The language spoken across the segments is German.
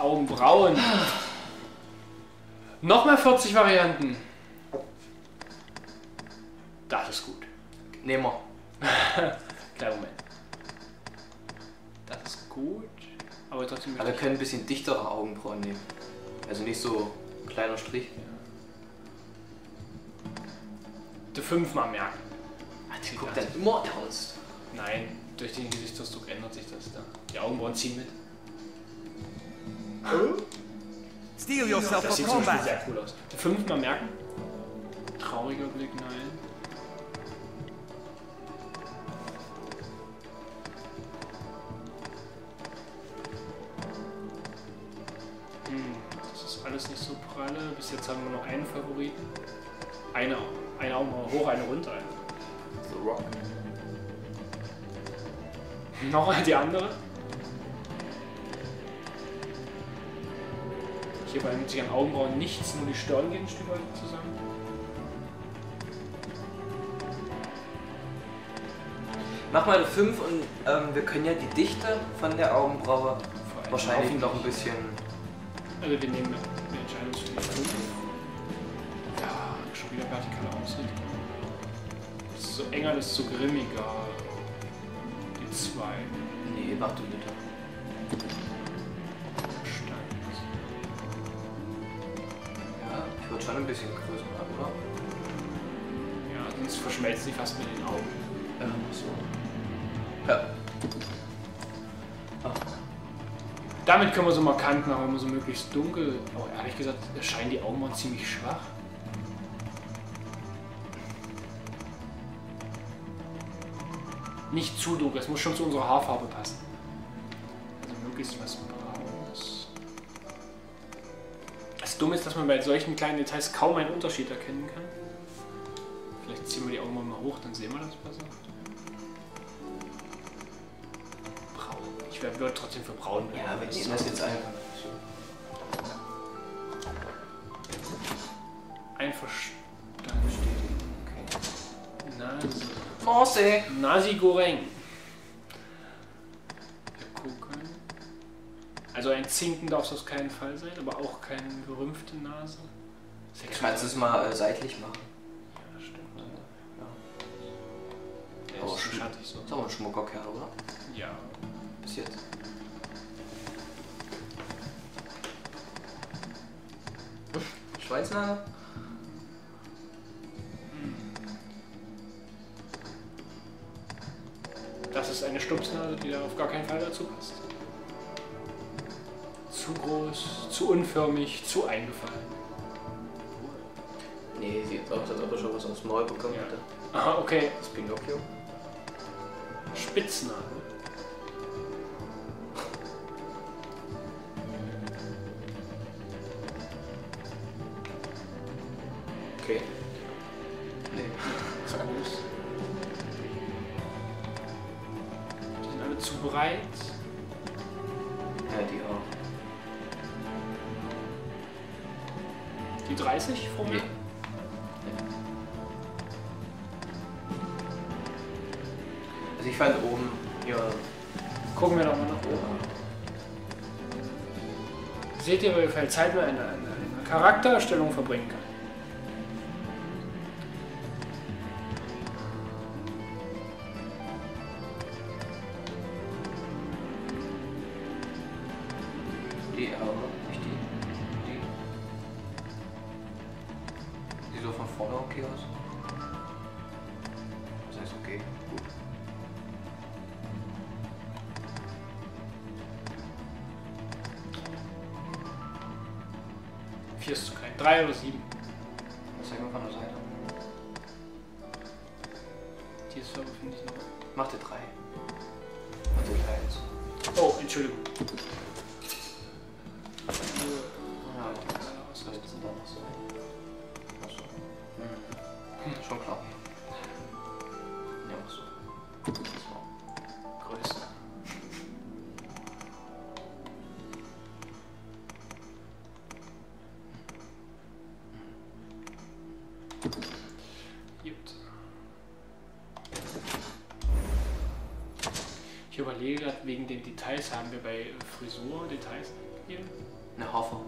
Augenbrauen. Nochmal 40 Varianten. Das ist gut. Nehmen wir. Kleiner Moment. Das ist gut. Aber trotzdem. Aber wir können ein bisschen dichtere Augenbrauen nehmen. Also nicht so kleiner Strich. Die 5 mal merken. Ach, die guckt dann immer ernst. Nein, durch den Gesichtsausdruck ändert sich das da. Die Augenbrauen ziehen mit. Steel yourself Das for sieht zum Beispiel combat. sehr cool aus. Die 5 mal merken. Trauriger Blick, nein. Das ist alles nicht so pralle. Bis jetzt haben wir noch einen Favoriten. Eine Augenbraue hoch, eine runter. So Rock. Noch die andere. Hier verändert sich an Augenbrauen nichts, nur die Stirn gehen ein Stück weit zusammen. Mach mal eine 5 und wir können ja die Dichte von der Augenbraue wahrscheinlich noch ein bisschen. Also wir nehmen eine Entscheidung zu den 5. Ja, schon wieder vertikale Ausrichtung. Desto enger, desto grimmiger. Die 2. Nee, mach du bitte. Stand. Ja, ich würde schon ein bisschen größer machen, oder? Ja, sonst verschmelzen sie fast mit den Augen. So. Ja. Damit können wir so markant machen, wenn wir so möglichst dunkel. Aber ehrlich gesagt, erscheinen die Augenbrauen ziemlich schwach. Nicht zu dunkel, es muss schon zu unserer Haarfarbe passen. Also möglichst was Braunes. Das Dumme ist, dass man bei solchen kleinen Details kaum einen Unterschied erkennen kann. Vielleicht ziehen wir die Augenbrauen mal hoch, dann sehen wir das besser. Braun. Ich würde trotzdem für braun werden. Ja, wir nehmen das jetzt einfach. Einverstanden. Okay. Nase. Nase. Nasi Goreng. Wir gucken. Also ein Zinken darf es auf keinen Fall sein, aber auch keine gerümpfte Nase. Kannst du es mal seitlich machen? Ja, stimmt. Ja. Der Aber ist schon- schattig so. Ist aber ein schmucker Kerl, oder? Ja. Bis jetzt. Schweinsnase? Das ist eine Stupsnase, die da auf gar keinen Fall dazu passt. Zu groß, zu unförmig, zu eingefallen. Nee, sieht aus, als ob er schon was aufs Maul bekommen Ja. hätte. Aha, okay. Das Pinocchio. Spitznase. Okay. Nee. Zu groß. Die sind alle zu breit. Ja, die auch. Die 30 vor mir? Nee. Also ich fand oben, ja, Gucken wir doch mal nach oben. Seht ihr, wie viel Zeit man in einer Charaktererstellung verbringen kann? die aber nicht die. Sieht so von vorne okay aus. Das heißt okay, gut. Vier ist zu klein. 3 oder 7. Das zeig mal von der Seite. Die ist aber, finde ich, noch. Mach dir 3. Mach dir 3 jetzt. Oh, Entschuldigung. Ja, das heißt, das sind da noch so. Achso. Schon klar. Ja, mach so. Das war Größer. Gut. Ich überlege überlege gerade, wegen den Details haben wir bei Frisur Details gegeben? Eine Haarfarbe.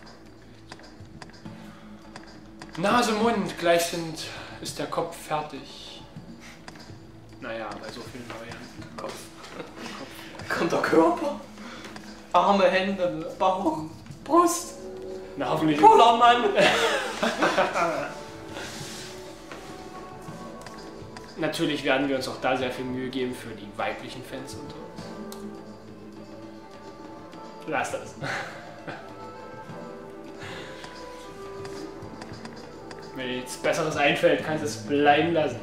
Nase, Mund, gleich ist der Kopf fertig. Naja, bei so vielen Varianten. Kopf. Kommt der Körper? Arme, Hände, Bauch, Brust. Na, hoffentlich. Pullermann! Natürlich werden wir uns auch da sehr viel Mühe geben für die weiblichen Fans unter uns. Lass das. Wenn dir nichts Besseres einfällt, kannst du es bleiben lassen.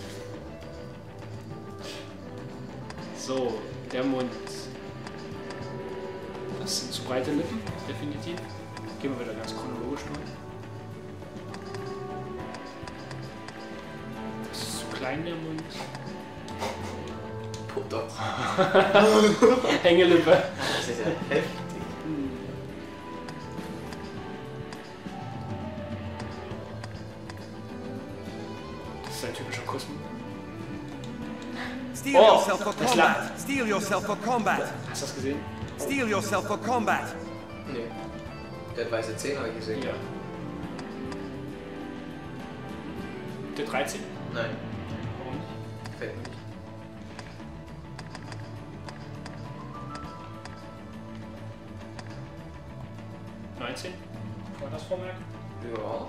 So, der Mund. Das sind zu breite Lippen, definitiv. Gehen wir wieder ganz chronologisch durch. Das ist zu klein, der Mund. Putter. Hängelippe. Das ist ja heftig. Das ist ein typischer Kussmund. Steel Oh, yourself for das combat. Steel yourself for combat. Hast du das gesehen? Steel yourself for combat. Nee. Der hat weiße Zähne, habe ich gesehen. Ja. Der 13? Nein, Warum nicht? gefällt mir nicht. War das Vormerk? Ja.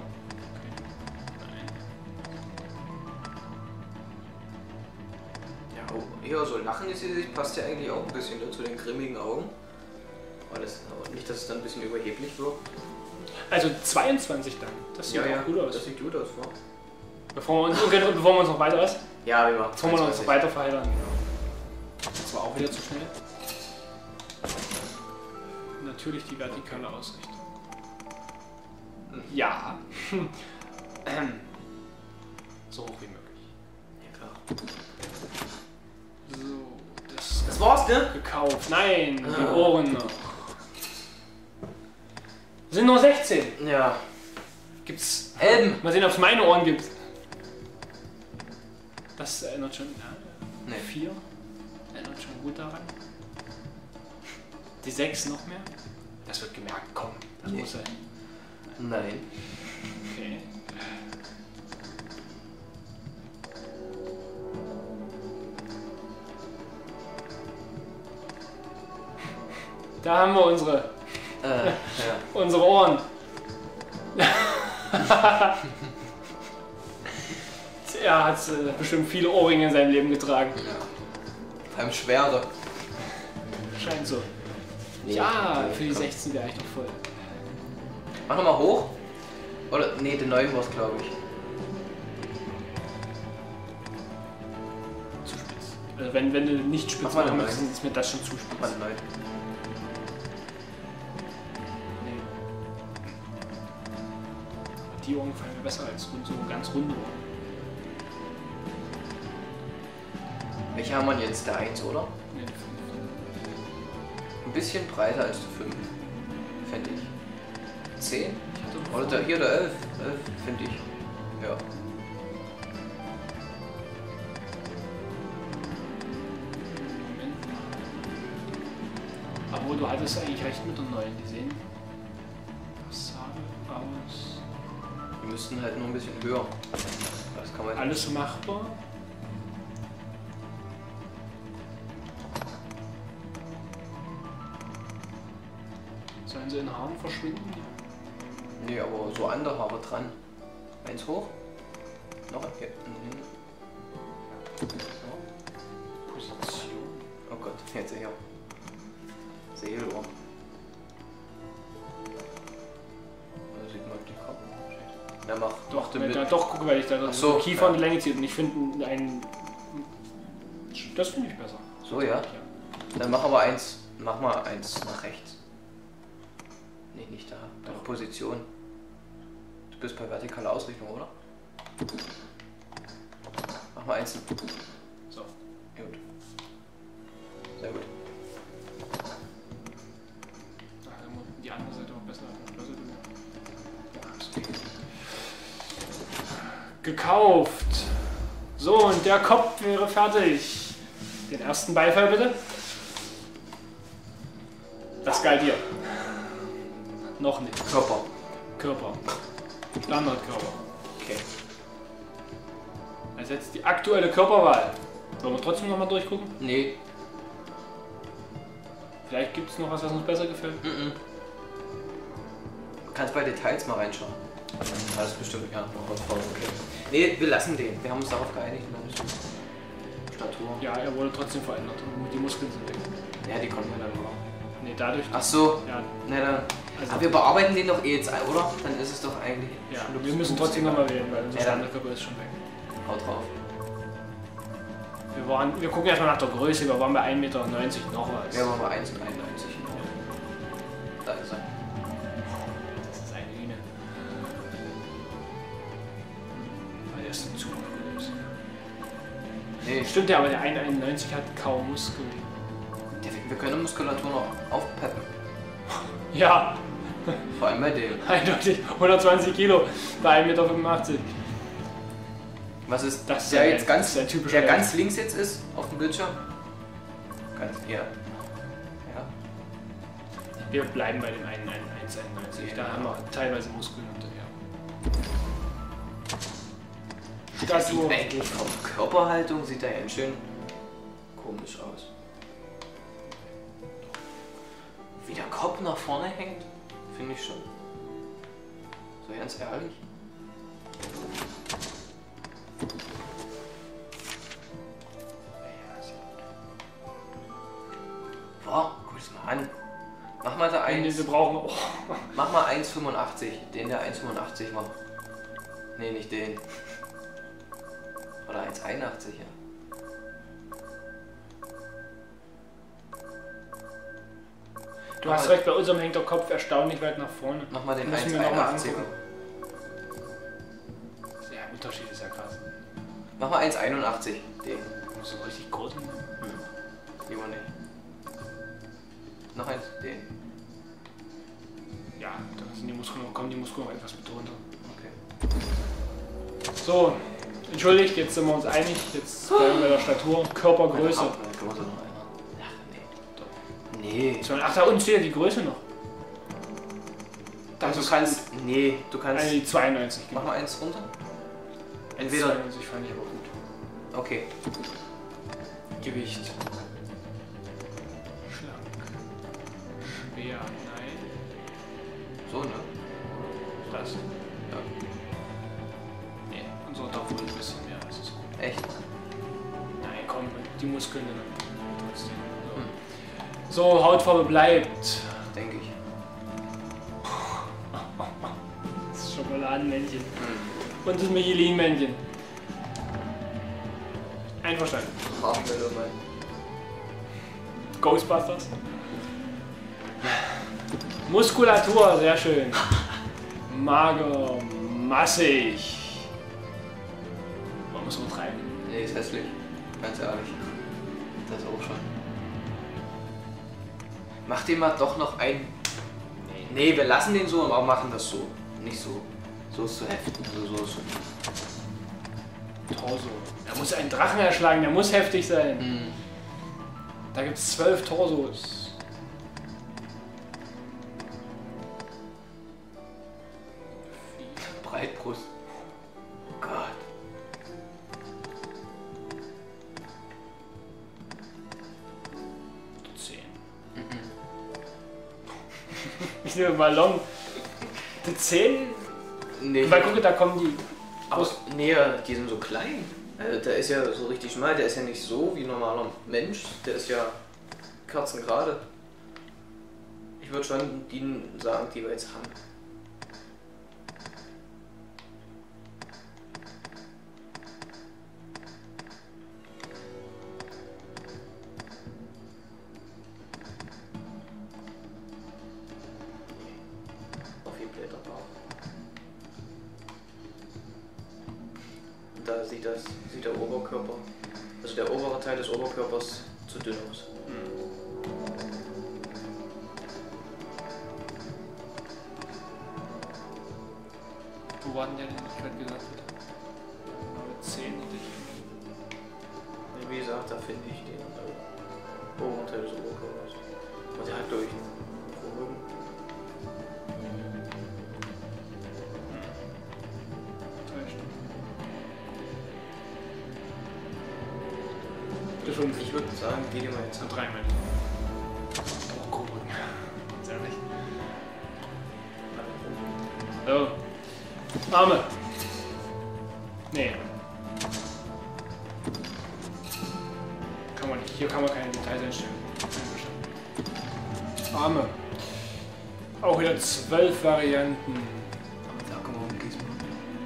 Ja, oh, hier so lachen ist sie, passt ja eigentlich auch ein bisschen ne, zu den grimmigen Augen. Aber nicht, dass es dann ein bisschen überheblich wird. Also 22 dann. Das sieht auch gut aus. Das sieht gut aus, ja. Bevor wir uns noch weiter was? Ja, wir machen Bevor wir uns noch weiter verheddern. Das war auch wieder zu schnell. Natürlich die vertikale Ausrichtung. Ja. So hoch wie möglich. Ja, klar. So, Das war's, ne? gekauft. Nein, die Ohren noch. Sind nur 16. Ja. Gibt's. Elben. Mal sehen, ob es meine Ohren gibt. Das erinnert schon. Nee. 4. Erinnert schon gut daran. Die 6 noch mehr. Das wird gemerkt, komm. Das muss sein. Nein. Okay. Da haben wir unsere Ja. unsere Ohren. Er hat bestimmt viele Ohrringe in seinem Leben getragen. Vor allem Schwerter. Scheint so. Nee, Ja, nee, für die komm. 16 wäre ich doch voll. Mach nochmal hoch. Oder, nee, den neuen war's, glaube ich. Zu spitz. Also wenn du nicht spitz Mach mal machen den willst, neuen. ist mir das schon zu spitz. Mal den neuen. Nee. Die Ohren gefallen mir besser als so ganz runde Ohren. Welche haben wir jetzt? Der 1, oder? Nee, die 5. Ein bisschen breiter als der 5. Fände ich. 10? Ich hatte Oder hier der 11. 11, finde ich. Ja. Moment mal. Aber du hattest eigentlich recht mit der neuen. Die sehen passabel aus. Die müssten halt nur ein bisschen höher. Das kann man Alles so machbar. Sollen sie in Haaren verschwinden? Nee, aber so an der Haare dran. Eins hoch. Noch ein. Hier. So. Position. Oh Gott, jetzt hier. Seelohr. Da sieht man die Kopf. Ja, mach. Doch, den mit. doch, guck, weil ich da Ach so, die Kiefer und ja. die Länge zieht. Und ich finde einen. Das finde ich besser. So, ja. Dann mach aber eins. Mach mal eins nach rechts. Nee, nicht da. Deine Position. Du bist bei vertikaler Ausrichtung, oder? Mach mal eins. So. Gut. Sehr gut. Die andere Seite auch besser. Ja, ist okay. Gekauft. So, und der Kopf wäre fertig. Den ersten Beifall bitte. Skaldier. Noch nicht. Körper. Körper. Standardkörper. Okay. Also jetzt die aktuelle Körperwahl. Wollen wir trotzdem nochmal durchgucken? Nee. Vielleicht gibt es noch was, was uns besser gefällt. Du kannst bei Details mal reinschauen. Das ist bestimmt ja okay. Nee, wir lassen den. Wir haben uns darauf geeinigt. Statur. Ja, er wurde trotzdem verändert. Die Muskeln sind weg. Ja, die kommen ja dann noch. Nee, dadurch. Ach so. Ja. Na dann. Also Aber wir bearbeiten den doch eh jetzt, oder? Dann ist es doch eigentlich. Ja, wir müssen trotzdem nochmal wählen, weil unser Ja, dann. Standardkörper ist schon weg. Haut drauf. Wir gucken erstmal nach der Größe, wir waren bei 1,90 Meter noch was. Wir waren bei 1,91. Da ist er. Das ist eine Hühner. Weil der ist ein zu groß. Nee, Stimmt ja, aber der 1,91 hat kaum Muskeln. wir können Muskulatur noch aufpeppen. Ja, Vor allem bei dem. eindeutig 120 Kilo bei 1,85 Meter. Was ist Das ist der ja jetzt ganz, der typische der ganz links jetzt ist auf dem Bildschirm? Ganz, ja. Ja. Wir bleiben bei dem 1,91. Da haben wir teilweise Muskeln hinterher. Das sieht eigentlich von Körperhaltung sieht er ganz schön komisch aus. Wie der Kopf nach vorne hängt, finde ich schon. So ganz ehrlich. Boah, guck es mal an. Mach mal da Wir 1. brauchen. Oh. Mach mal 1,85. Den der 1,85 macht. Nee, nicht den. Oder 1,81, ja. Du hast recht, bei unserem hängt der Kopf erstaunlich weit nach vorne. Mach mal den Müssen wir noch mal 1,81er. angucken. Der Unterschied ist ja krass. Mach mal 1,81. Den. So richtig groß. Lieber nicht. Noch eins. Den. Ja, da sind die Muskeln, kommen die Muskeln noch etwas mit drunter. Okay. So, entschuldigt, jetzt sind wir uns einig. Jetzt bleiben wir bei der Statur, Körpergröße. Größe noch einer. Ach, nee. Nee. Ach, da unten steht die Größe noch. Das Du ist kannst. Nee, du kannst. die 92. Mach mal eins runter. 1,92 Entweder. fand ich aber gut. Okay. Gewicht. Schlank. Schwer, nein. So, ne? Das. Ja. Nee, unser doch wohl ein bisschen mehr, das ist gut. Echt? Nein, komm, die Muskeln dann trotzdem. So, Hautfarbe bleibt. Denke ich. Das Schokoladenmännchen. Und das Michelin-Männchen. Einverstanden. Haarschwelle, mein. Ghostbusters. Muskulatur, sehr schön. Mager, massig. Man muss übertreiben. Nee, ist hässlich. Ganz ehrlich. Das auch schon. Mach den mal doch noch ein. Nee, wir lassen den so, aber machen das so. Nicht so. So ist zu heftig. Also so ist schon. Torso. Er muss einen Drachen erschlagen, der muss heftig sein. Mhm. Da gibt es 12 Torsos. Breitbrust. Oh Gott. Ich nehme Ballon. Die 10? Nee. Weil gucke, da kommen die. Aber nee, die sind so klein. Also der ist ja so richtig schmal, der ist ja nicht so wie ein normaler Mensch, der ist ja kerzengerade. Ich würde schon die sagen, die wir jetzt haben. Auf viel Blätterbau. Da sieht der Oberkörper, also der obere Teil des Oberkörpers zu dünn aus. Wo war denn der, den ich gerade gesagt habe? Mit 10 und ich. Wie gesagt, da finde ich den oberen Teil des Oberkörpers. Und der hat, glaube ich, 5. Ich würde sagen, geh dir mal jetzt Und an. 3 Meter. Oh, guck mal. Ganz ehrlich. So. Arme. Nee. Kann man nicht. Hier kann man keine Details einstellen. Arme. Auch wieder 12 Varianten. Aber da kann man auch nichts machen.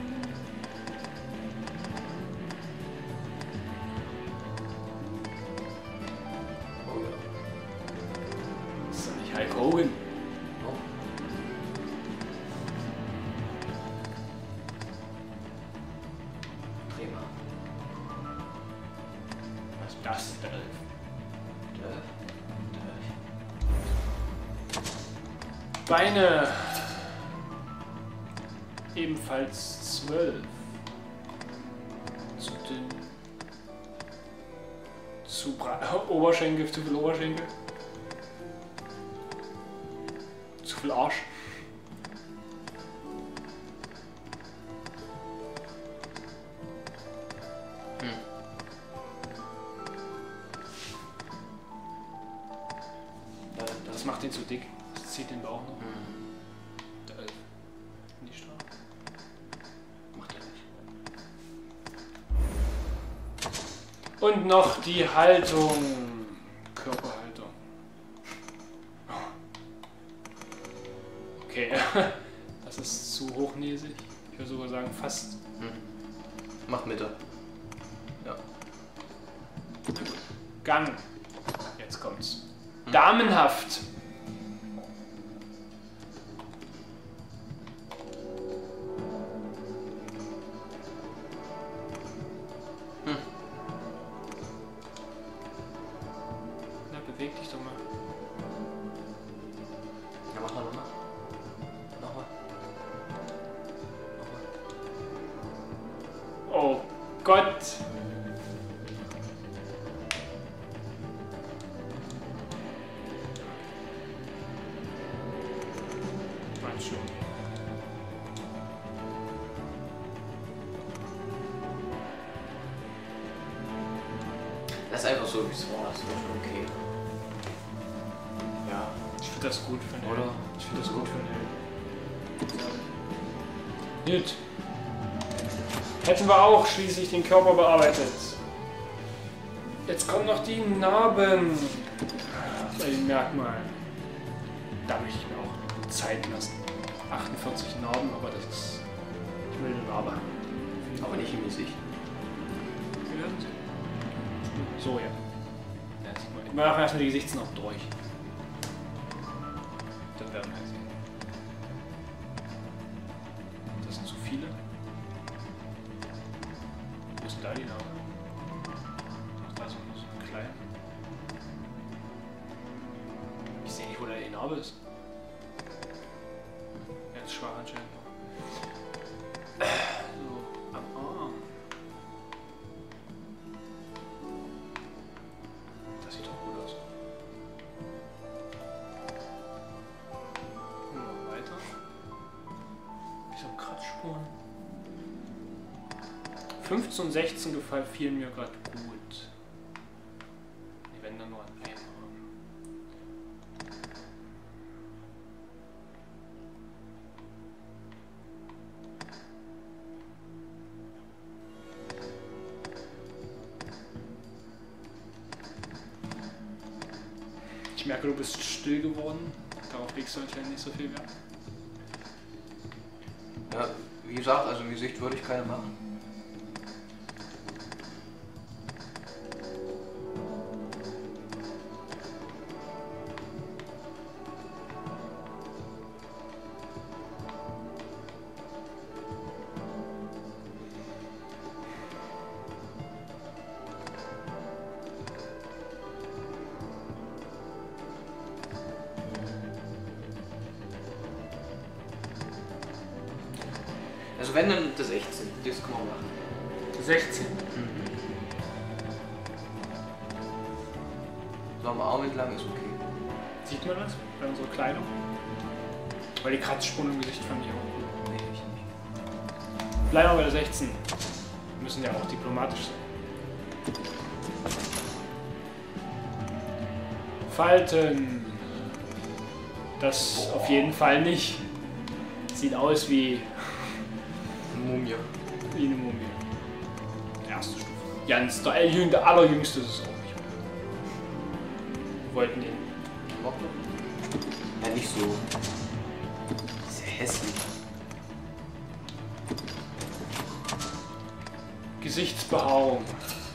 Oh ja. Das ist doch nicht Hulk Hogan. Oh. Dreh mal. Was ist das? Da. Beine. Ebenfalls 12. Zu dünn. Zu Oberschenkel, zu viel Oberschenkel. Zu viel Arsch. Das macht ihn zu dick. Das zieht den Bauch noch. Der 11. In die Straße. Macht er nicht. Und noch die Haltung. Körperhaltung. Okay. Das ist zu hochnäsig. Ich würde sogar sagen fast. Mach Mitte. Ja. Gang. Jetzt kommt's. Damenhaft. Na, beweg dich doch mal. Ja, mach mal nochmal. Nochmal. Oh Gott. Mein schon. Lass einfach so, wie es war. Das ist schon okay. Ja, ich finde das gut für einen Oder? Helden. Ich finde das gut für einen Helden. Gut. Hätten wir auch schließlich den Körper bearbeitet. Jetzt kommen noch die Narben bei den Merkmalen. Da möchte ich mir auch Zeit lassen. 48 Narben, aber das ist... Ich will eine Narbe haben. Aber nicht im Gesicht. Wir werden sehen. So, ja. Wir machen erstmal die Gesichtsnarben durch. Dann werden wir sehen. Das sind zu viele. Wo ist denn da die Narbe? Ach, da ist so klein. Ich sehe nicht, wo da die Narbe ist. Jetzt schwach anscheinend noch. So, am Arm. Das sieht doch gut aus. Weiter. Wieso Kratzspuren? 15 und 16 gefielen mir gerade gut. Die werden dann nur an einem Arm. Ich merke, du bist still geworden. Darauf legst du anscheinend nicht so viel Wert. Ja, wie gesagt, also im Gesicht würde ich keine machen. Also wenn dann das 16, das kann man machen. 16. So am Arm entlang ist okay. Sieht man das bei unserer Kleidung? Weil die Kratzspuren im Gesicht fand ich auch gut. Nee, ich nicht. Bleiben wir bei der 16. Wir müssen ja auch diplomatisch sein. Falten. Das auf jeden Fall nicht. Sieht aus wie Mumie. eine Mumie. Erste Stufe. Jans, der allerjüngste ist es auch nicht. Wir wollten ihn. Ja, nicht so. Sehr hässlich. Gesichtsbehaarung.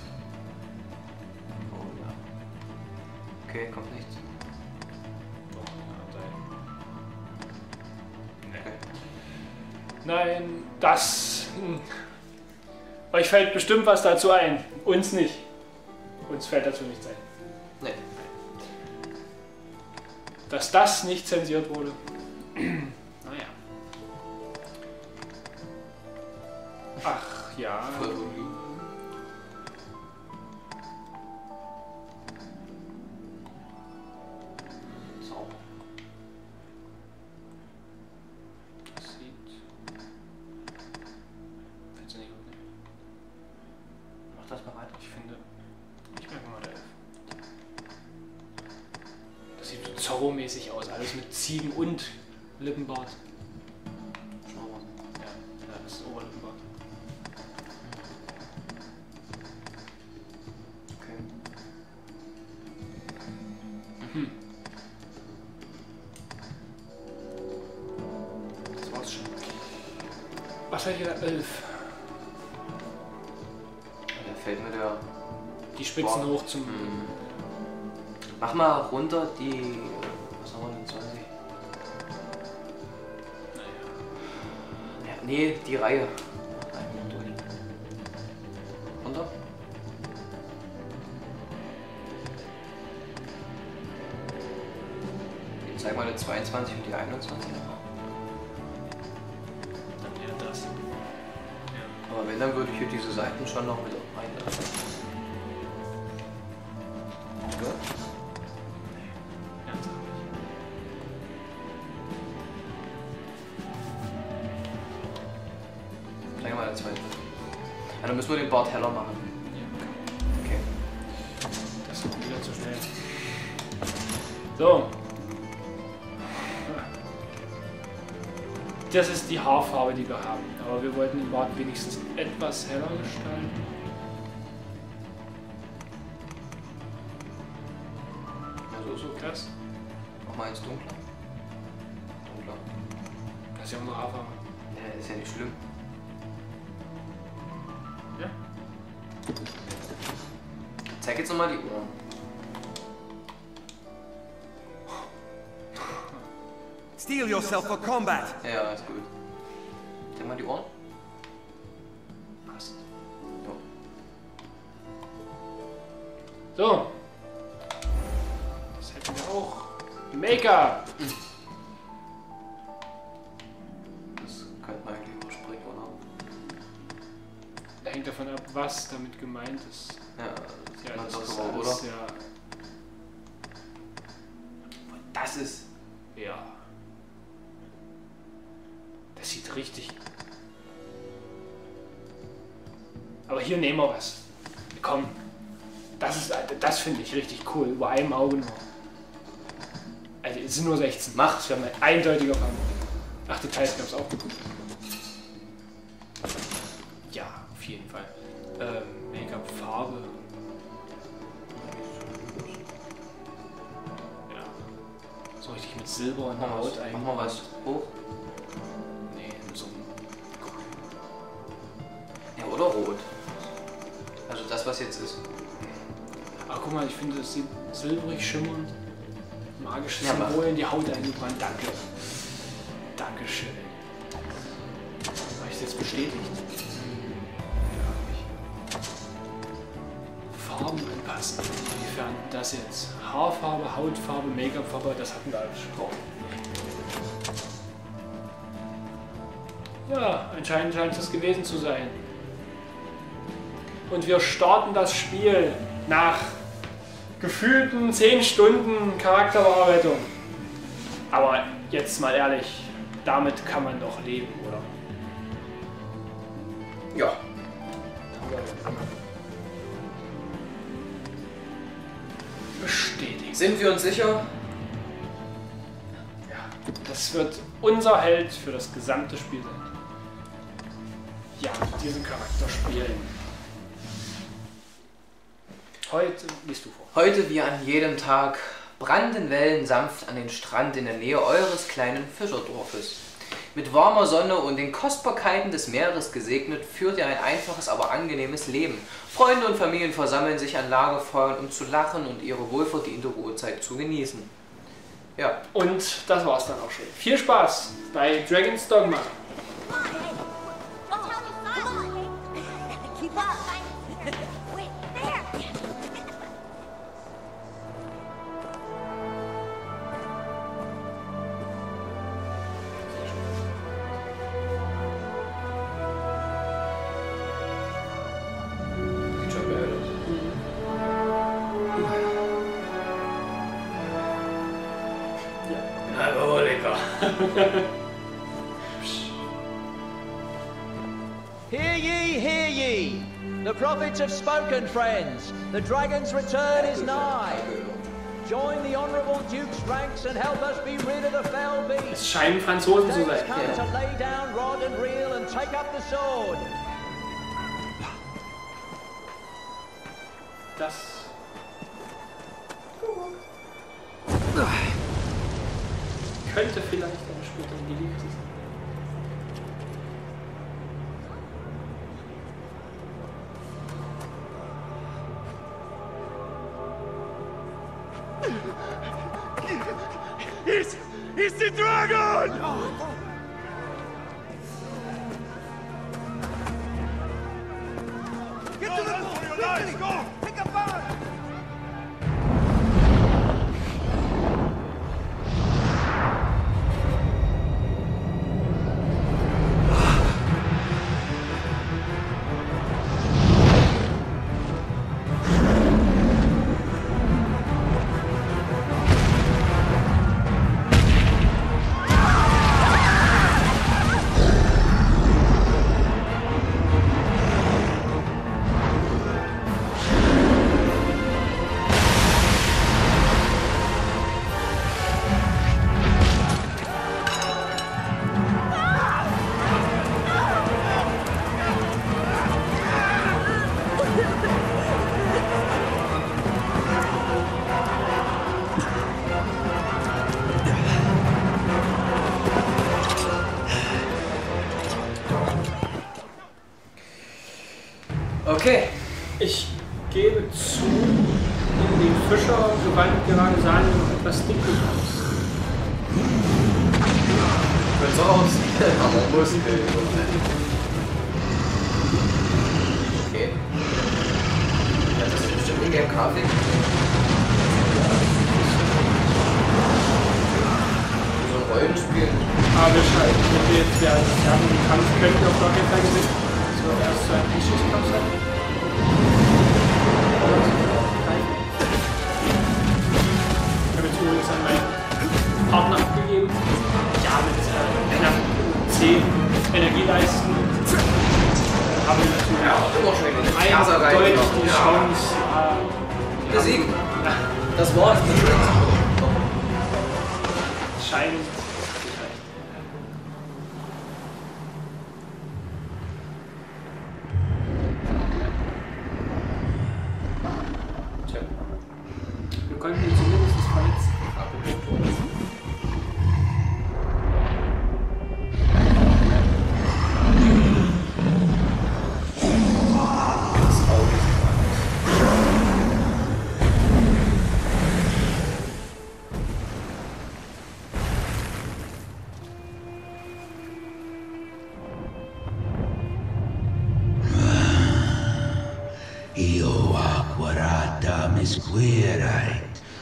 Oh ja. Okay, kommt nichts. Nein, das. Euch fällt bestimmt was dazu ein. Uns nicht. Uns fällt dazu nichts ein. Nee. Dass das nicht zensiert wurde. Naja. Ach ja. Das bereit. Ich finde. Ich merke mal der Elf. Das sieht so Zorro-mäßig aus. Alles mit Ziegen und Lippenbart. Schauen wir mal. Ja, das ist Oberlippenbart. Okay. Mhm. Das war's schon. Was hat hier der Elf? Da fällt mir der. Die Spitzen hoch zum. Mach mal runter die. Was haben wir denn? 20? Naja. Ja, nee, die Reihe. Durch. Runter? Ich zeig mal die 22 und die 21. Dann eher das. Ja. Aber wenn, dann würde ich hier diese Seiten schon noch mit reinlassen. Gut. Ernsthaft nicht. Zeig mal der zweite. Ja, dann müssen wir den Bart heller machen. Ja, Okay. das ist wieder zu schnell. So. Das ist die Haarfarbe, die wir haben. Aber wir wollten den Bart wenigstens etwas heller gestalten. Ja, so ist okay. Das. Mach mal ins Dunkler. Dunkler. Das ist ja unsere Haarfarbe. Ja, ist ja nicht schlimm. Ja. Zeig jetzt nochmal die Ohren. Steel yourself for combat. Ja, ist gut. Zeig mal die Ohren. Passt. Jo. So. Das hätten wir auch. Make-up. Das könnte man eigentlich überspringen, oder? Hängt davon ab, was damit gemeint ist. Ja, Ja, man das doch ist überhaupt, alles, oder? ja. Das ist. Ja. Das sieht richtig. Aber hier nehmen wir was. Komm. Das finde ich richtig cool. Über einem Auge nur. Also es sind nur 16. Mach. Das wäre mein eindeutiger Favorit. Ach, Details gab es auch. Ja, auf jeden Fall. Make-up-Farbe. Ja. So richtig mit Silber in der Haut Mach mal was hoch. Nee, so ein Ja, oder rot. Also das, was jetzt ist. Ah, guck mal, ich finde, es sieht silbrig schimmernd. Magisches Ja, mach. Symbol in die Haut eingebrannt. Danke. Dankeschön. Habe ich es jetzt bestätigt? Ja, hab ich. Farben anpassen. Inwiefern das jetzt? Haarfarbe, Hautfarbe, Make-up-Farbe, das hatten wir alles schon drauf. Ja, anscheinend scheint es gewesen zu sein. Und wir starten das Spiel nach gefühlten 10 Stunden Charakterbearbeitung. Aber jetzt mal ehrlich, damit kann man doch leben, oder? Ja. Bestätigt. Sind wir uns sicher? Ja, das wird unser Held für das gesamte Spiel sein. Ja, diesen Charakter spielen. Heute liest du vor. Heute wie an jedem Tag brannten Wellen sanft an den Strand in der Nähe eures kleinen Fischerdorfes. Mit warmer Sonne und den Kostbarkeiten des Meeres gesegnet, führt ihr ein einfaches, aber angenehmes Leben. Freunde und Familien versammeln sich an Lagerfeuern, um zu lachen und ihre wohlverdiente Ruhezeit zu genießen. Ja. Und das war's dann auch schon. Viel Spaß bei Dragon's Dogma. Keep up. Wait, there. Sieht schon geil aus. Ja. Aber lecker. Hear ye, hear ye! The prophets have spoken, friends. The dragon's return is nigh. Join the honourable Duke's ranks and help us be rid of the fell beast. Es scheinen Franzosen zu Days sein. come to lay down rod and reel and take up the sword. Das. Könnte vielleicht eine spätere Geliebte sein. It's the dragon! Get to the boat! For your lives, go! Pick up fire! Okay. Ich gebe zu, in den Fischergewand gerade sahen wir noch etwas dicklich aus. Wenn so aussieht, aber Muskeln. Okay. Ja, das ist bestimmt in der Grafik. So ein Rollenspiel. Aber wir schalten, wenn wir jetzt haben den Kampf, können wir auf gar keinen Fall gewinnen. Das wird erst zu einem Einschusskampf sein. Ich habe jetzt übrigens an meinen Partner abgegeben. Ja, mit einer 10 Energieleisten haben wir natürlich Immer schön in die eine Ferse rein. deutliche Chance. Besiegen. Das Wort. Scheint. Tja. Wir konnten ihn zumindest verletzen. Das Auge ist Io acquarata misquerait.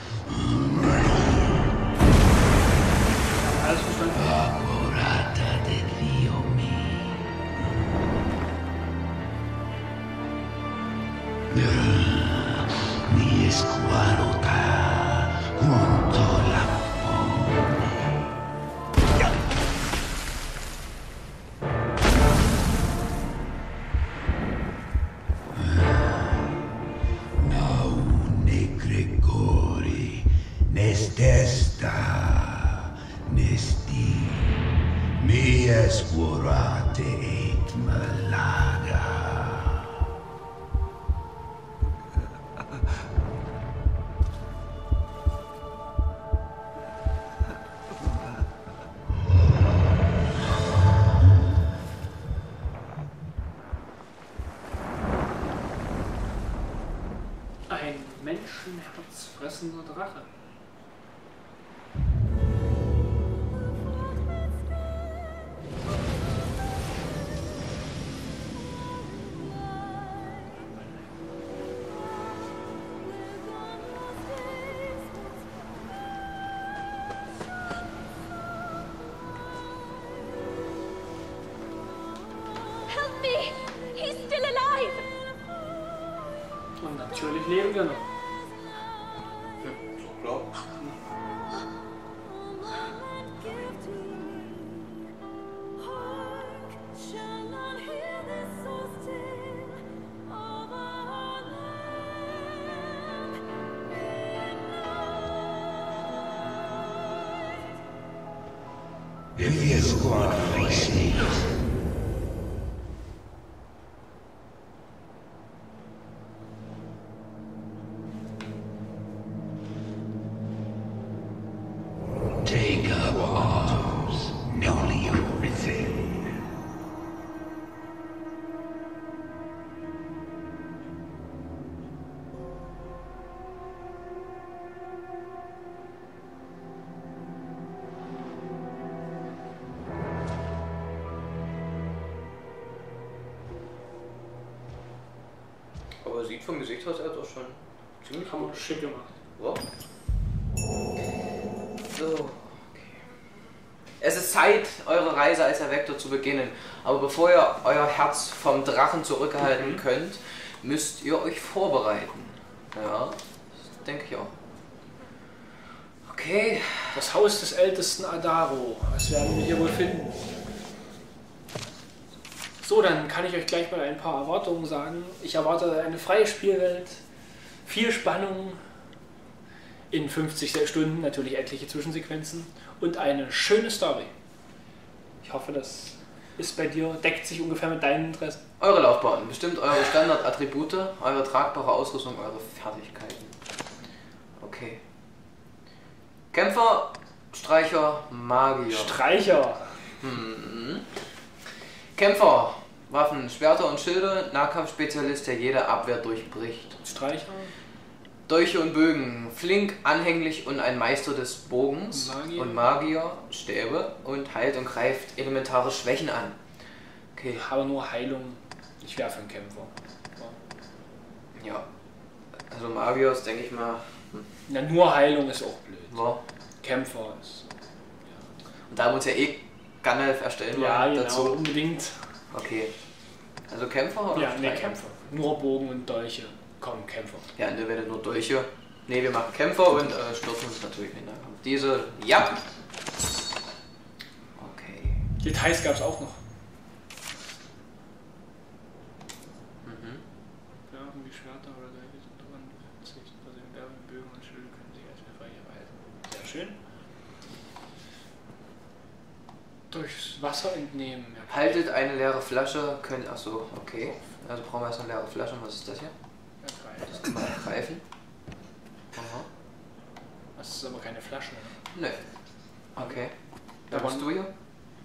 Alles verstanden? Acquarata del Dio mi. Mi esquarota junto la Naune Gregor esti, mi escurate et malaga. Ein menschenherzfressender Drache. Help me! He's still alive! Und natürlich leben wir noch. So klar. If you squad racing. Take up arms, nearly everything. Aber sieht vom Gesicht aus, er doch schon ziemlich Haben wir gut. schick gemacht. Wow. So, okay. Es ist Zeit, eure Reise als Erweckter zu beginnen. Aber bevor ihr euer Herz vom Drachen zurückhalten könnt, müsst ihr euch vorbereiten. Ja, das denke ich auch. Okay. Das Haus des ältesten Adaro. Was werden wir hier wohl finden? So, dann kann ich euch gleich mal ein paar Erwartungen sagen. Ich erwarte eine freie Spielwelt, viel Spannung, in 50 Stunden natürlich etliche Zwischensequenzen und eine schöne Story. Ich hoffe, das ist bei dir, deckt sich ungefähr mit deinen Interessen. Eure Laufbahn, bestimmt eure Standardattribute, eure tragbare Ausrüstung, eure Fertigkeiten. Okay. Kämpfer, Streicher, Magier. Streicher. Kämpfer, Waffen, Schwerter und Schilde, Nahkampfspezialist, der jede Abwehr durchbricht. Streicher. Dolche und Bögen, flink, anhänglich und ein Meister des Bogens. Magier. Und Magier, Stäbe und heilt und greift elementare Schwächen an. Okay, Ich habe nur Heilung. Ich wäre für einen Kämpfer. ja. Also Magier ist, denke ich mal, Na, nur Heilung ist auch blöd. ja. Kämpfer ist. Und da muss ja eh Gandalf erstellen Ja, wollen genau, dazu. unbedingt. Okay. Also Kämpfer oder Ja, nee, Streicher? Kämpfer. Nur Bogen und Dolche. Komm, Kämpfer. Ja, in der Welle nur Dolche. Ne, wir machen Kämpfer und stürzen uns natürlich in den Nahkampf. Diese, ja. Okay. Details gab es auch noch. Ja, irgendwie Schwerter oder Dolche sind dran befestigt. Also im Werfen, Bögen und Schilde können sich als eine freie erweisen. Sehr schön. Durchs Wasser entnehmen. Ja. Haltet eine leere Flasche, könnt. Achso, okay. Also brauchen wir erst eine leere Flasche. Was ist das hier? Das kann man greifen. Aha. Das ist aber keine Flasche. Nö. Okay. Da Da bist du hier?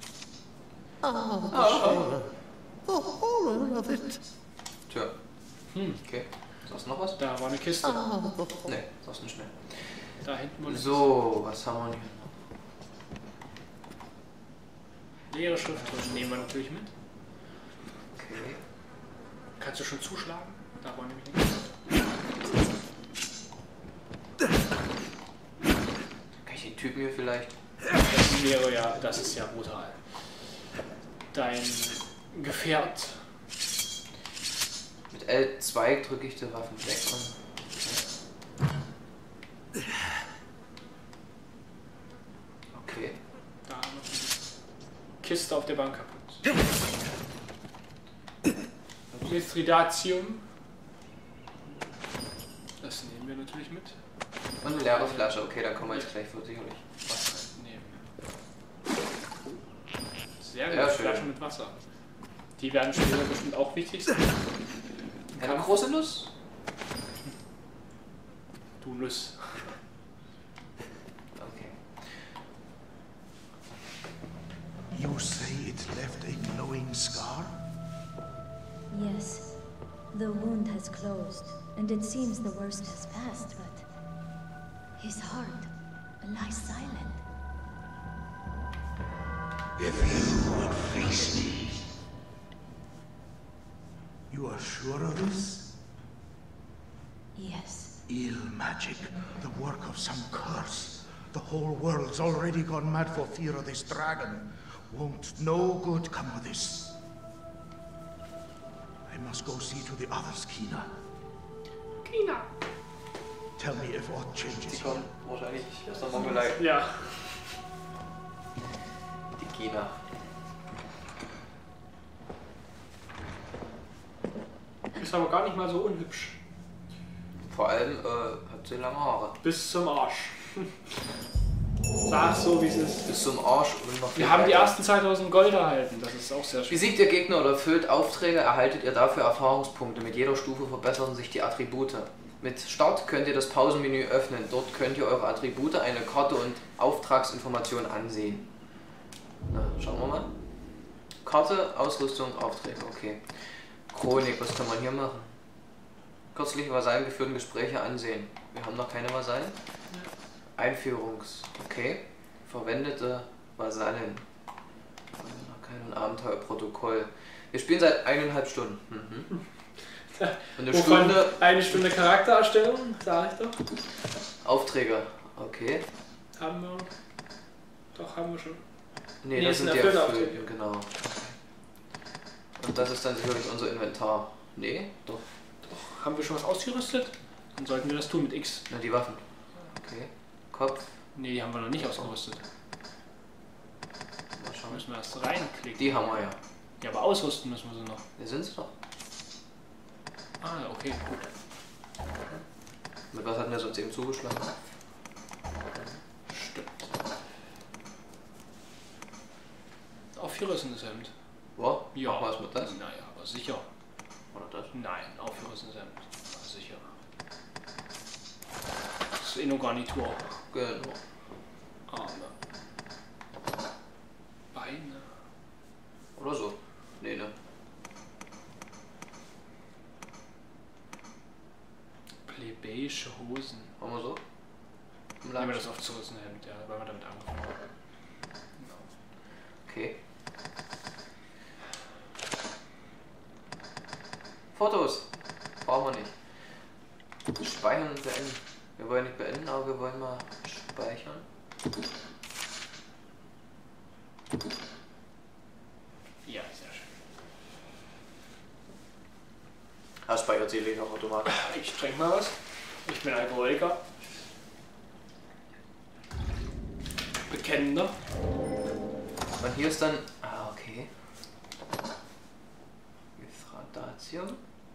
The horror of it. Tja. Okay. Sagst du noch was? Da war eine Kiste. Nee, sagst nicht mehr. Da hinten wohl So, was haben wir hier? leere Schriftrolle. Nehmen wir natürlich mit. Okay. Kannst du schon zuschlagen? Da war nämlich nichts. Kann ich den Typen hier vielleicht? Das wäre ja, das ist ja brutal. Dein Gefährt. Mit L2 drücke ich die Waffen weg. Okay. Da noch eine Kiste auf der Bank kaputt. Mithridatium. Das nehmen wir natürlich mit. Und eine leere Flasche. Okay, dann kommen wir jetzt gleich sicherlich. Was halt nehmen. Sehr gut, Ja, schön. Flaschen mit Wasser. Die werden später bestimmt auch wichtig sein. Eine große Nuss? Du Nuss. Okay. You say it left a glowing scar? Yes. The wound has closed, and it seems the worst has passed, but his heart lies silent. If you would face me, You are sure of this? Yes. Ill magic, the work of some curse. The whole world's already gone mad for fear of this dragon. Won't no good come of this? I must go see to the others, Kina. Kina. Tell me if aught Die changes. kommen wahrscheinlich aus der Mongolei. Ja. Die China. Ist aber gar nicht mal so unhübsch. Vor allem hat sie lange Haare. Bis zum Arsch. Sag's so, wie es ist. Bis zum Arsch und noch viel Wir haben die weiter. ersten 2000 Gold erhalten. Das ist auch sehr schön. Besiegt ihr Gegner oder erfüllt Aufträge, erhaltet ihr dafür Erfahrungspunkte. Mit jeder Stufe verbessern sich die Attribute. Mit Start könnt ihr das Pausenmenü öffnen. Dort könnt ihr eure Attribute, eine Karte und Auftragsinformationen ansehen. Na, schauen wir mal. Karte, Ausrüstung, Aufträge, okay. Chronik, was kann man hier machen? Kürzliche Vasallen geführten Gespräche ansehen. Wir haben noch keine Vasallen. Einführungs, okay. Verwendete Vasallen. Noch kein Abenteuerprotokoll. Wir spielen seit 1,5 Stunden. Mhm. Und eine Wovon Stunde. eine Stunde Charaktererstellung, sag ich doch. Aufträge, okay. Haben wir. Doch, haben wir schon. Nee, Nee, das das sind die sind erfüllt, Aufträge. genau. Und das ist dann sicherlich unser Inventar. Nee, doch. Doch, haben wir schon was ausgerüstet? Dann sollten wir das tun mit X. Na, die Waffen. Okay. Kopf. Nee, die haben wir noch nicht ausgerüstet. Mal Da schauen. müssen wir erst reinklicken. Die haben wir ja. Ja, aber ausrüsten müssen wir sie noch. Hier sind sie doch. Ah, okay, gut. Mit was hatten wir sonst eben zugeschlagen? Stimmt. Aufgerissenes Hemd. Wo? Ja. Mach was mit das? Naja, aber sicher. Oder das? Nein, aufgerissenes Hemd. Aber sicher. Das ist Inno-Garnitur. Genau. Arme. Beine. Oder so. Nee, ne? Plebejische Hosen. Machen wir so? Im Nehmen wir Latsch. das aufgerissene Hemd, ja, weil wir damit angefangen haben. Genau. Okay. Fotos. Brauchen wir nicht. Speichern und beenden. Wir wollen nicht beenden, aber wir wollen mal speichern. Ja, sehr schön. Er speichert selig auch automatisch. Ich trinke mal was. Ich bin Alkoholiker. Bekennender. Und hier ist dann. Ah, okay. Mithradatium.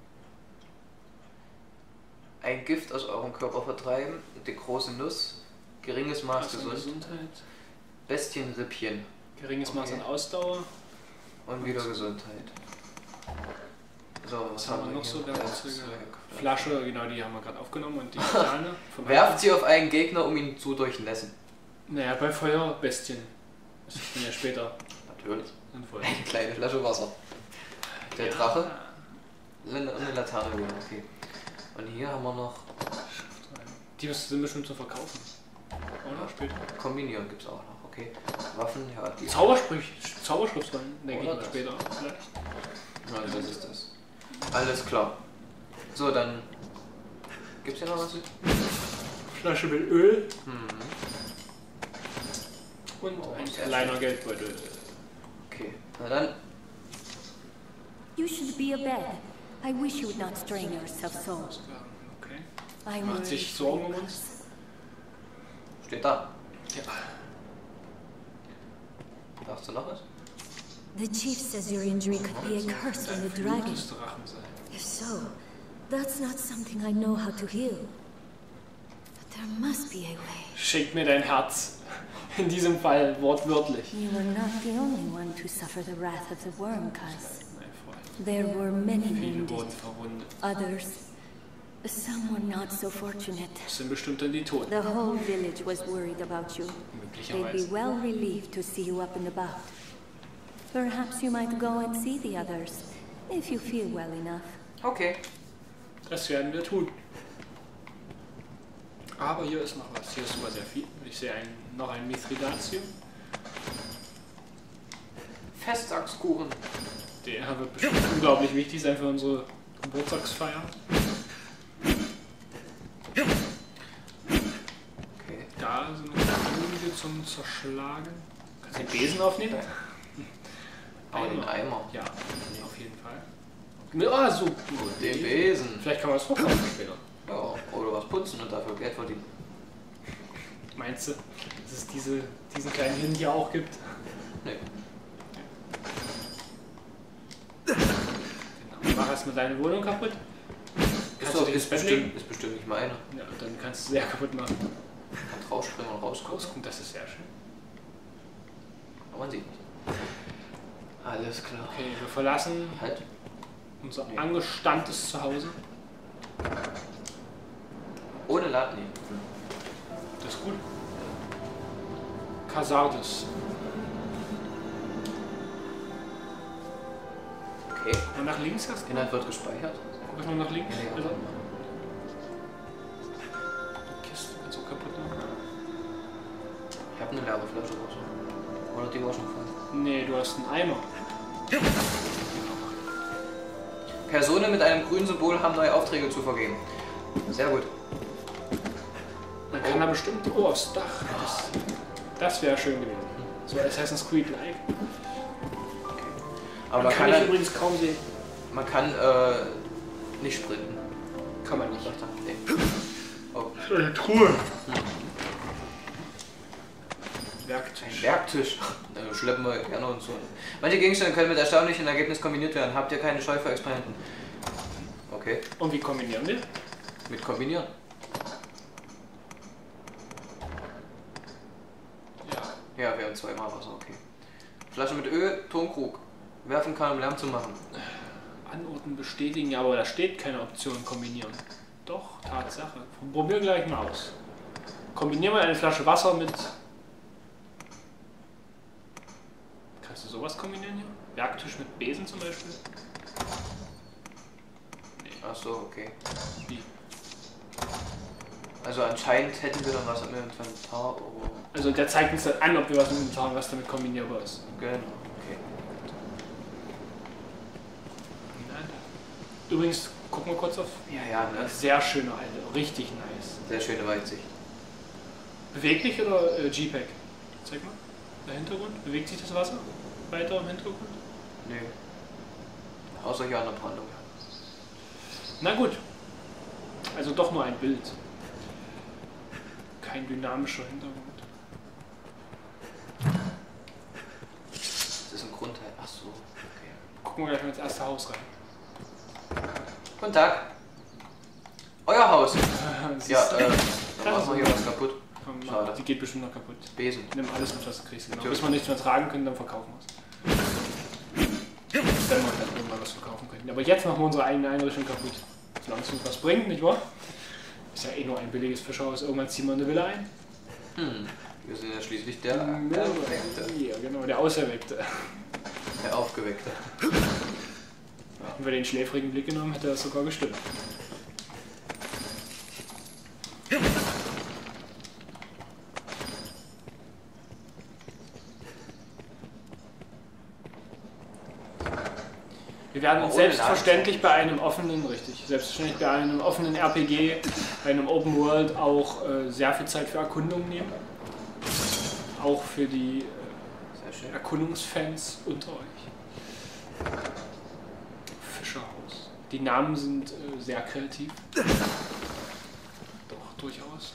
Ein Gift aus eurem Körper vertreiben. Die große Nuss. Geringes Maß Also gesund. Gesundheit. Bestienrippchen. Geringes Maß Okay. an Ausdauer. Und wieder Gesundheit. So, Was haben wir noch so? Werkzeuge? Werkzeug. Flasche, genau, die haben wir gerade aufgenommen. Und die Sterne. Werft sie auf einen Gegner, um ihn zu durchnässen. Naja, bei Feuerbestien. Das ist dann ja später Natürlich. sinnvoll. Eine kleine Flasche Wasser. Der Drache. Und eine Laterne wieder, okay. Und hier haben wir noch Die sind bestimmt zu verkaufen. Oder? Später. Kombinieren gibt's auch noch, okay. Waffen, ja, die. Zauberschrift rein, denke ich Oder mal das. später. Vielleicht. Ja, das ist das. Alles klar. So, dann. Gibt's hier noch was? Flasche mit Öl Hm. und Oh, ein sehr kleiner Geldbeutel. Okay. Na dann. You should be abed. I wish you would not strain yourself so. Okay. I Macht worry sich for Sorgen um your uns? cause. Steht da. Ja. Darfst du noch was? The chief says your injury could be a curse from the dragon. Müsste Drachen sein. If so, that's not something I know how to heal. But there must be a way. Schenk mir dein Herz. In diesem Fall wortwörtlich. You were not the only one to suffer the wrath of the worm, cuz. Mein Freund. There were many Viele wounded. wurden verwundet. Others, some were not so fortunate. Das sind bestimmt dann die Toten. The whole village was worried about you. They'd be Möglicherweise. well relieved to see you up and about. Perhaps you might go and see the others, if you feel well enough. Okay. Das werden wir tun. Aber hier ist noch was. Hier ist sogar sehr viel. Ich sehe noch ein Mithridatio. Festtagskuchen. Der wird bestimmt unglaublich wichtig sein für unsere Geburtstagsfeier. Okay. Da sind noch Könige zum Zerschlagen. Kannst du den Besen aufnehmen? Aber den Eimer. Ja, auf jeden Fall. Ah, so gut. Den Besen. Vielleicht kann man das verkaufen später. Ja, oder was putzen und dafür Geld verdienen. Meinst du, dass es diesen kleinen Hin hier auch gibt? Nee. Genau. Mach erstmal deine Wohnung kaputt. Kannst du dir das Bett legen? Ist bestimmt nicht meine. Ja, dann kannst du sehr kaputt machen. Kann rausspringen und rausgucken. Das ist sehr schön. Aber man sieht nicht. Alles klar. Okay, wir verlassen Halt. unser angestammtes Zuhause. Ohne Laden. Das ist gut. Casardes. Okay. Mal nach links erst. Inhalt wird gespeichert. Guck ich mal nach links. Ja. Also. Die Kiste kannst du kaputt machen. Ich habe eine leere Flasche raus. Oder die war schon voll. Nee, du hast einen Eimer. Personen mit einem grünen Symbol haben neue Aufträge zu vergeben. Sehr gut. Man kann da bestimmt. Oh, aufs Dach. Das wäre schön gewesen. So Assassin's Creed-like. Aber man Kann kann, ich übrigens kaum sehen. man kann nicht sprinten. Kann man nicht. Nee. Oh. Eine Truhe. Werktisch. Ein Werktisch. Schleppen wir gerne und so. Manche Gegenstände können mit erstaunlichem Ergebnis kombiniert werden. Habt ihr keine Scheu für Experimenten? Okay. Und wie kombinieren wir? Mit kombinieren. Ja. Ja, wir haben zweimal Wasser, okay. Flasche mit Öl, Tonkrug. Werfen kann, um Lärm zu machen. Anordnen bestätigen, ja, aber da steht keine Option kombinieren. Doch, Tatsache. Probier gleich mal aus. Kombinieren wir eine Flasche Wasser mit. Kannst du sowas kombinieren hier? Werktisch mit Besen zum Beispiel? Nee. Ach so, okay. Wie? Also anscheinend hätten wir dann was im Inventar. Oh. Also der zeigt uns dann an, ob wir was im Inventar haben, was damit kombinierbar ist. Genau, okay. Übrigens, gucken wir kurz auf. Ja, ne? Sehr schöne Halle, richtig nice. Sehr schöne Weitsicht. Beweglich oder G-Pack? Zeig mal. Der Hintergrund. Bewegt sich das Wasser weiter im Hintergrund? Nee. Außer hier an der Brandung. Na gut. Also doch nur ein Bild. Kein dynamischer Hintergrund. Das ist ein Grundteil. Ach so, okay. Gucken wir gleich mal ins erste Haus rein. Guten Tag. Euer Haus. Siehst Ja, du? dann machen wir hier was kaputt. Schade. Die geht bestimmt noch kaputt. Besen. Nimm alles mit, was du kriegst. Genau. Natürlich. Bis wir nichts mehr tragen können, dann verkaufen wir es. Wenn wir dann irgendwann was verkaufen können. Aber jetzt machen wir unsere eigene Einrichtung kaputt. Solange es uns was bringt, nicht wahr? Ist ja eh nur ein billiges Fischerhaus. Irgendwann ziehen wir eine Villa ein. Wir sind ja schließlich der Ja, genau, der Auserweckte. Der Aufgeweckte. Hätten wir den schläfrigen Blick genommen, hätte das sogar gestimmt. Wir werden uns selbstverständlich bei einem offenen, selbstverständlich bei einem offenen RPG, bei einem Open World auch sehr viel Zeit für Erkundung nehmen. Auch für die Erkundungsfans unter euch. Fischerhaus. Die Namen sind sehr kreativ. Doch, durchaus.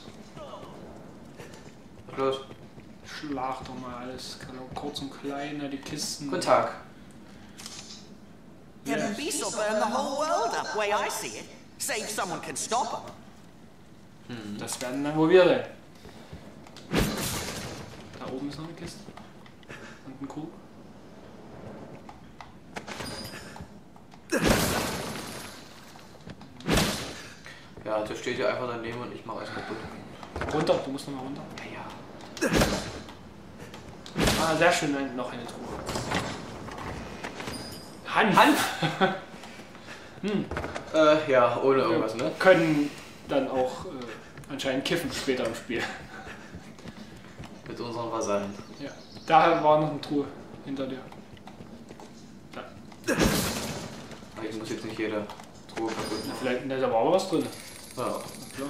Was los? Schlag doch mal alles, kurz und klein, die Kisten. Guten Tag. Them beasts will burn the whole world up, way I see it. Save someone can stop them. Das werden dann wohl wir sein. Da oben ist noch eine Kiste. Und ein Krug. Ja, der steht ja einfach daneben und ich mache alles kaputt. Runter, du musst nochmal runter. Ja. Ah, sehr schön, noch eine Truhe. Hand! Ja, ohne irgendwas, ne? Können dann auch anscheinend kiffen später im Spiel. Mit unseren Vasallen. Ja. Da war noch eine Truhe hinter dir. Da. Aber ich muss jetzt nicht jede Truhe kaputt Na, machen. vielleicht, da war aber was drin. Ja. Klar.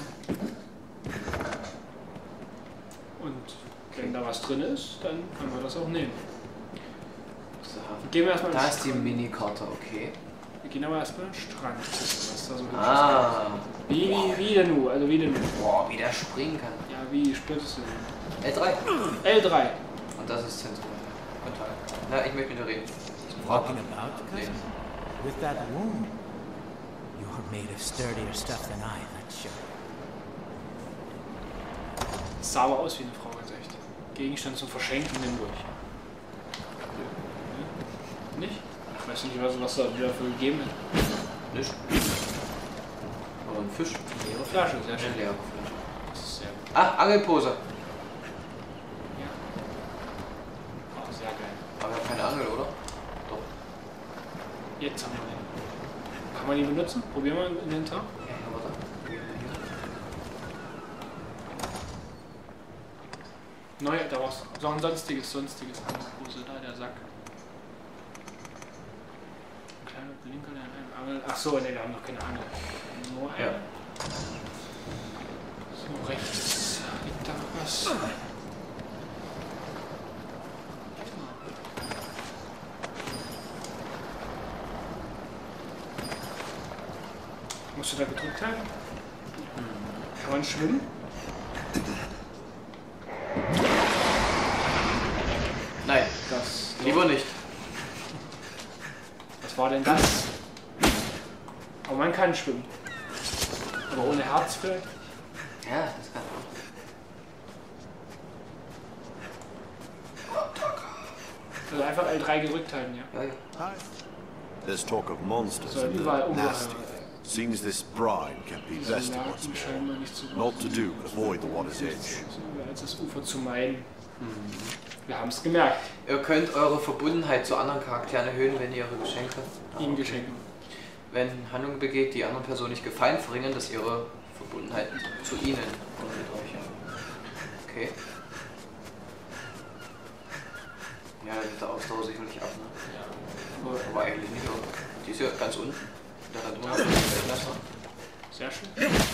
Und wenn da was drin ist, dann können wir das auch nehmen. So. Gehen wir erstmal Da ist die Minikarte, okay. Wir gehen aber erstmal an den Strand. Was da so hübsch Ah. ist. Wie denn nu? Also wie denn nu? Boah, wie der springen kann. Ja, wie spürst du denn? L3. L3. Und das ist Zentrum. Kontakt. Na, ich möchte mit dir reden. Walking about, Nee. cousin? With that wound? You're made of sturdier stuff than I, that's sure. Sah aber aus wie eine Frau, ganz echt. Gegenstand zum Verschenken, nimm durch. Nicht? Ich weiß nicht, was da wieder für gegeben hat. Nicht. Aber ein Fisch. Leere Flasche, sehr Eine schön. leere Flasche. Das ist sehr gut. Ah, Angelpose. Ja. Oh, sehr geil. Aber wir haben keine Angel, oder? Doch. Jetzt haben wir den. Kann man die benutzen? Probieren wir im Inventar. Ja, warte. Neu, da war so ein sonstiges Angelpose da, der Sack. Ein kleiner Blinker, der eine Angel. Ach so, ne, wir haben noch keine Angel. Nur eine. Ja. So, rechts liegt da noch was. Musst du da gedrückt haben? Kann man schwimmen? Nein, Das. lieber nicht. Was war denn das? Aber man kann schwimmen. Aber ohne Herz vielleicht? Ja, das kann man. Also einfach L3 gedrückt halten, ja? Ja, ja. There's talk of monsters So and überall the Ungeheuer. nasty. Seems this bride can be Diese bested once Lagen more. scheinbar nicht so Not to do, but avoid the water's edge. So, als das Ufer zu meiden. Wir haben es gemerkt. Ihr könnt eure Verbundenheit zu anderen Charakteren erhöhen, wenn ihr ihre Geschenke Ihnen geschenken. Wenn Handlungen begeht, die anderen Personen nicht gefallen, verringern das ihre Verbundenheit zu ihnen und mit euch. Okay. Ja, da nimmt der Ausdauer sicherlich ab, ne? Ja. Aber eigentlich nicht, oder? Die ist ja ganz unten. Da dann drunter. Sehr schön.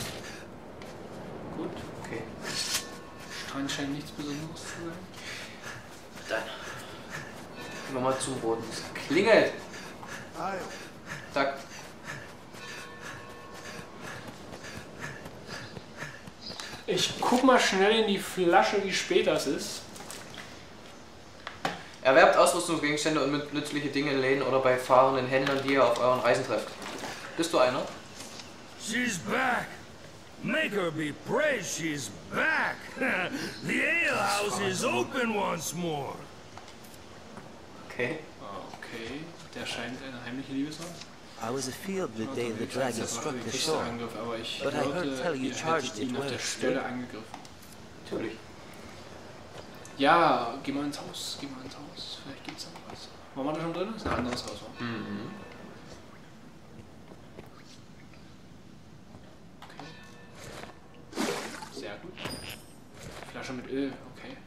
Gut. Okay. Strand scheint nichts Besonderes zu sein. Dann. Gehen wir mal zum Roten. Es klingelt. Zack. Ich guck mal schnell in die Flasche, wie spät das ist. Erwerbt Ausrüstungsgegenstände und nützliche Dinge in Läden oder bei fahrenden Händlern, die ihr auf euren Reisen trefft. Bist du einer? She's back. Make her be praised she's back. The alehouse is open once more. Okay. Okay, der scheint eine heimliche Liebe zu haben. I was afield the day the Ich weiß dragon jetzt noch struck den the shore. Angriff, aber ich But I heard hörte, tell you ihr charged hättet ihn it auf where der it Stelle stood. angegriffen. Natürlich. Ja, geh mal ins Haus, geh mal ins Haus. Vielleicht gibt's da noch was. Waren wir da schon drin? Das ist ein anderes Haus. Oder? Mhm. Okay. Sehr gut. Flasche mit Öl, okay.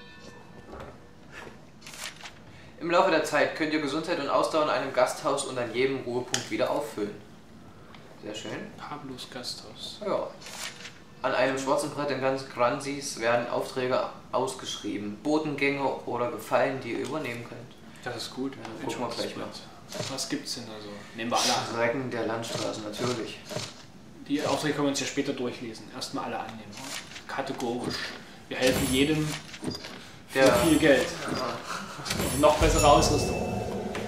Im Laufe der Zeit könnt ihr Gesundheit und Ausdauer in einem Gasthaus und an jedem Ruhepunkt wieder auffüllen. Sehr schön. Pablos Gasthaus. Ja. An einem schwarzen Brett in ganz Gransis werden Aufträge ausgeschrieben. Botengänge oder Gefallen, die ihr übernehmen könnt. Das ist gut. Ja, dann gucken wir gleich mal. Was gibt's denn da so? Nehmen wir alle an. Strecken der Landstraßen, natürlich. Die Aufträge können wir uns ja später durchlesen. Erstmal alle annehmen. Kategorisch. Wir helfen jedem für Ja. viel Geld. Noch bessere Ausrüstung.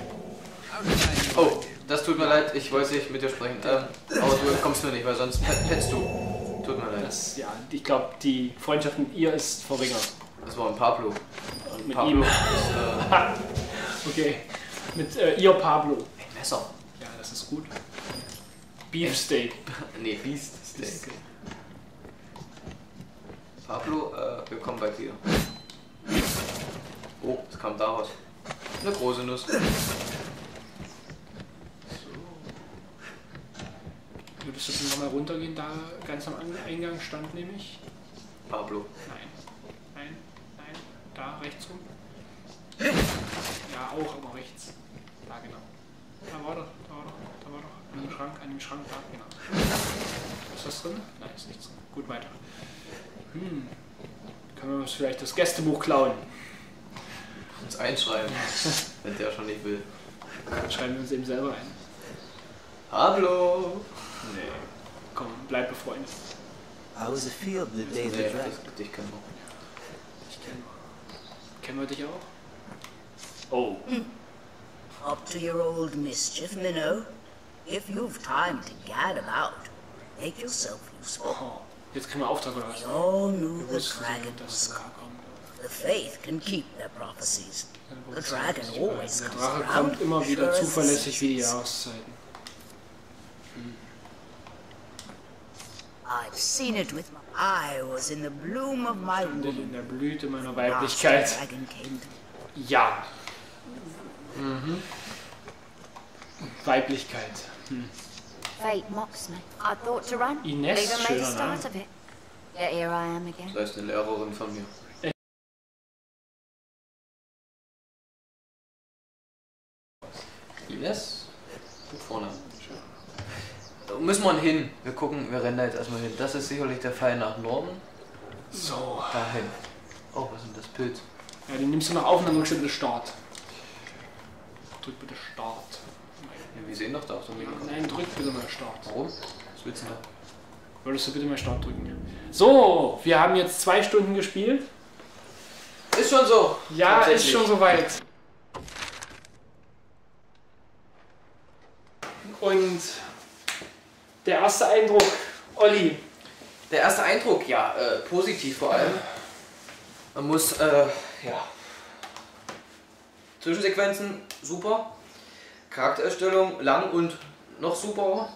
Oh, das tut mir leid, ich wollte nicht mit dir sprechen. Aber du kommst mir nicht, weil sonst petzt du. Tut mir leid. Das, ja, ich glaube, die Freundschaft mit ihr ist verringert. Das war ein Pablo. Und mit Pablo ihm. Ist, okay. Mit ihr Pablo. ein Messer. Ja, das ist gut. Beefsteak. Nee, Beefsteak. Pablo, willkommen bei dir. Oh, das kam daraus. Eine große Nuss. So. Würdest du nochmal runtergehen, da ganz am Eingang stand nämlich? Pablo. Nein, da rechts rum. Ja, auch, aber rechts. Da genau. Da war doch. An dem Schrank da, genau. Ist was drin? Nein, ist nichts drin. Gut, weiter. Können wir uns vielleicht das Gästebuch klauen? Uns einschreiben, wenn der schon nicht will. Dann schreiben wir uns eben selber ein. Pablo! Nee. Komm, bleib befreundet. How was it feel the day they dragged? Dich kennen wir. Ich kenne. Kennen wir dich auch? Oh. Up to your old mischief, Minnow. If you've time to gad about, make yourself useful. Oh. Jetzt kriegen wir Auftrag oder was? We all knew the dragon was coming. The faith can keep their prophecies. The dragon always Der comes Drache around. kommt immer wieder sure as the zuverlässig wie die seasons. Jahreszeiten. I've seen it with my I was in the bloom of my In der Blüte meiner last Weiblichkeit. dragon came to Ja. Weiblichkeit. Fate mocks me. I thought to run. Ines, Even made a schöner start Name. of it. Yet here I am again. Das heißt eine Lehrerin von mir. Ines? Gut vorne. Da müssen wir hin. Wir gucken, wir rennen da jetzt erstmal hin. Das ist sicherlich der Pfeil nach Norden. So. Dahin. Oh, was ist denn das Pilz? Ja, den nimmst du noch auf und dann drückst du bitte Start. Drück bitte Start. Ja, wir sehen doch da auf so einem Video. Nein, drück bitte mal Start. Warum? Was willst du da? Würdest du bitte mal Start drücken? So, wir haben jetzt 2 Stunden gespielt. Ist schon so. Ja, ist schon soweit. Und der erste Eindruck, Olli. Der erste Eindruck, ja, positiv vor allem. Man muss, ja. Zwischensequenzen, super. Charaktererstellung, lang und noch super.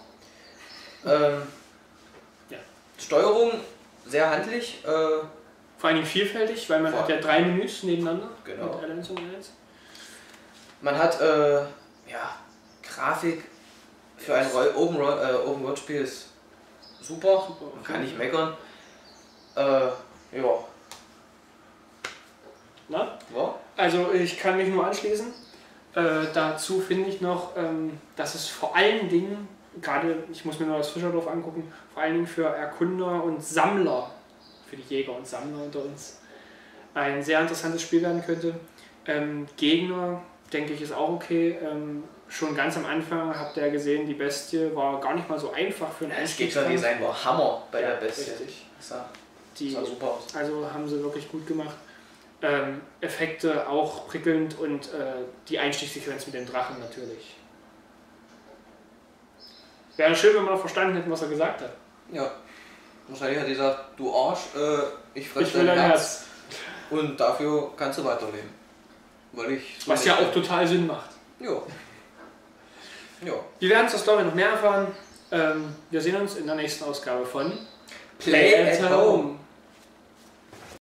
Ja. Steuerung, sehr handlich. Vor allem vielfältig, weil man hat ja 3 Menüs nebeneinander. Genau. Mit L1 und L1. Man hat, ja, Grafik für ein Open-World-Spiel ist super. Man kann nicht meckern. Ja. Na? Ja. Also ich kann mich nur anschließen. Dazu finde ich noch, dass es vor allen Dingen, gerade, ich muss mir noch das Fischerdorf angucken, vor allen Dingen für Erkunder und Sammler, für die Jäger und Sammler unter uns, ein sehr interessantes Spiel werden könnte. Gegner, denke ich, ist auch okay. Schon ganz am Anfang habt ihr ja gesehen, die Bestie war gar nicht mal so einfach für einen Einstiegskampf. Das Gegnerdesign war Hammer bei der Bestie. Richtig. Das sah super aus. Also haben sie wirklich gut gemacht. Effekte auch prickelnd und die Einstiegssequenz mit dem Drachen natürlich. Wäre schön, wenn wir noch verstanden hätten, was er gesagt hat. Ja. Wahrscheinlich hat er gesagt, du Arsch, ich fresse will dein dein Herz. Und dafür kannst du weiterleben. Weil ich so was ja auch total Sinn macht. Ja. Ja. Wir werden zur Story noch mehr erfahren. Wir sehen uns in der nächsten Ausgabe von Play at Home.